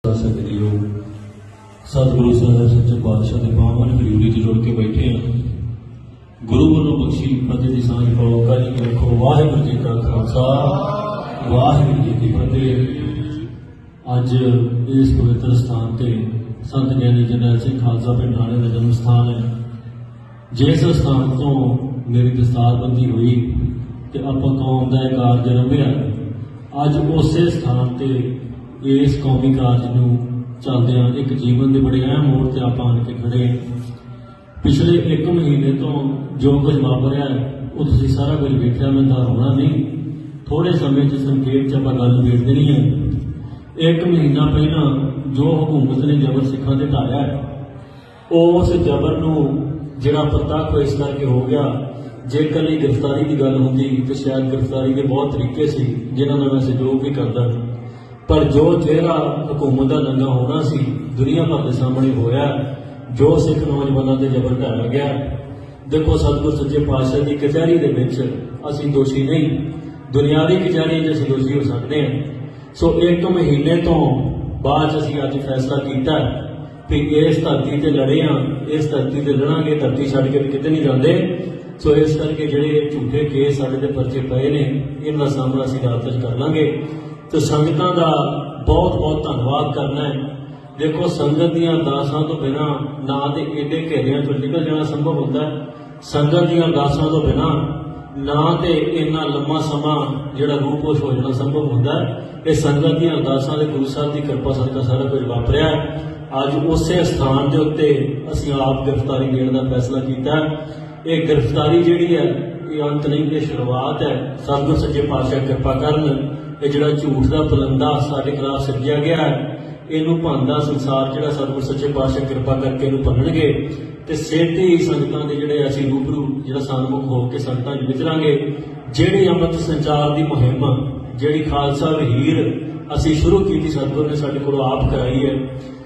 सतगुरु साहब सच्चे पातशाह के पावन हजूरी च जुड़ के बैठे हैं। गुरु वालों बख्शी फतेह की सांझ पाओ। कल रखो वाहिगुरू जी का खालसा वाहिगुरू जी की फतेह। अज इस पवित्र स्थान से संत ज्ञानी जरनैल सिंह खालसा पिंड राणे का जन्म स्थान है। जिस स्थान तो मेरी दस्तारबंदी हुई तो आप कौम का एक कारज रंभिया। अज उस स्थान से इस कौमी कारज नूं चलदे एक जीवन के बड़े अहम मोड़ से आप आन के खड़े। पिछले एक महीने तो जो कुछ वापरिया वो तुसीं सारा कुछ वेखिया। मैं दोहराउणा नहीं, थोड़े समय संखेप च आपां गल निबेड़ देनी है। एक महीना पहला जो हुकूमत ने जबर सिखां ते ढाया उस जबर नूं जिहड़ा प्रतੱਖ इस करके हो गया। जे कल गिरफ्तारी की गल होंदी तो शायद गिरफ्तारी के बहुत तरीके से जिन्हां नाल मैं सहयोग भी करदा, पर जो चेहरा हुकूमत का नंगा होना सी दुनिया भर के सामने होया। जो सिख नौजवानों के जबर ढाया गया। देखो सतगुरु सच्चे पातशाह की कचहरी के विच असीं दोषी नहीं, दुनियावी कचहरी असीं दोषी हो सकते हैं। सो एक महीने तो बाद असीं अज फैसला किया कि इस धरती से लड़े हाँ, इस धरती से लड़ांगे, धरती छड्ड के किते नहीं जाते। सो इस करके जिहड़े झूठे केस साडे ते परचे पए ने इन्हां दा सामना असीं अदालत कर लांगे। तो संगतां दा बहुत बहुत धन्नवाद करना है। देखो संगत दी अरदासां तो बिना ना तो एडे घेरियां चों निकल जाना संभव होता है। संगत दी अरदासां तो बिना ना तो इन्ना लंबा समा जिहड़ा रूपोश हो जाना संभव होता है। ये संगत दी अरदासां दे गुरु साहब की कृपा सदका सारा कुछ वापरिया। अज उस स्थान के उत्ते असीं आप गिरफ्तारी देने का फैसला किया। ये गिरफ्तारी जिहड़ी है ये अंत नहीं, ये शुरुआत है। सतगुरु सच्चे पातशाह कृपा करन। ये जिहड़ा झूठ का पलंदा साडे खिलाफ सिरजिया गया है इनू भंदा संसार जिहड़ा सतगुरु सच्चे पातशाह कृपा करके इनू भंनणगे ते सेठी संगतां दे जिहड़े असीं रूबरू जिहड़ा सन्मुख हो के संगतां विच विचरांगे। जिहड़ी अमृत संचार की मुहिम जिहड़ी खालसा वहीर असीं शुरू की सतगुरु ने साडे कोलों आप कराई है,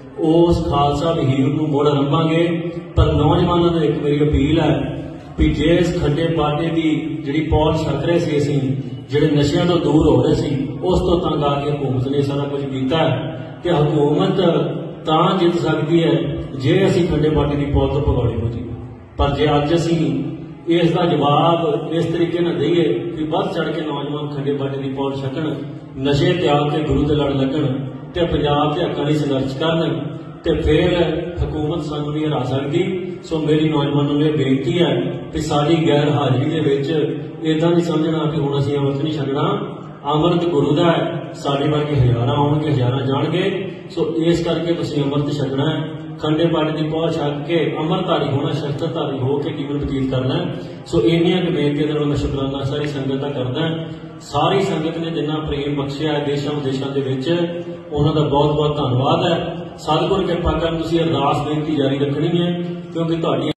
उस खालसा वहीर नूं मुड़ आरंभांगे। पर नौजवानों को एक मेरी अपील है कि जिस खड्डे पाटे की जिहड़ी पौड़ छक रहे सी असीं जिहड़े नशियां तो दूर हो रहे सी उस तो तंग आके हुकूमत ने सारा कुछ किया है कि हुकूमत तां जित सकती है जे असीं खड्डे पाटे की पौड़ तो भगौड़े हो जी। पर जे अज असीं इसका जवाब इस तरीके नाल दईए कि बढ़ चढ़ के नौजवान खड्डे पाटे की पौड़ छकण, नशे त्याग के गुरु के लड़ लगन ते पंजाब के हक्कां लई संघर्ष करन ते फिर हुकूमत सानूं नहीं हरा सकती। सो मेरी नौजवानों ने बेनती है कि साडी गैर हाजिरी दे विच इदां नहीं समझना कि हुण असीं अमृत नहीं छकना। अमृत गुरु दा है, साडे वर्गे हज़ारां आउणगे, हज़ारां जाणगे। सो इस करके तुसीं अमृत छकना है। खंडे पाटे की पौड़ छक के अमरधारी होना, शस्त्रधारी हो के जीवन बतीत करना है। सो इन्नियां बेनतियां नाल मैं शुकराना सारी संगत का करदा। सारी संगत ने जिन्ना प्रेम बख्शिया है देशां विदेशां दे विच उन्हां दा बहुत बहुत धन्नवाद है। सतगुर कृपा करन तुसीं अरदास बेनती जारी रखनी है क्योंकि तुहाडी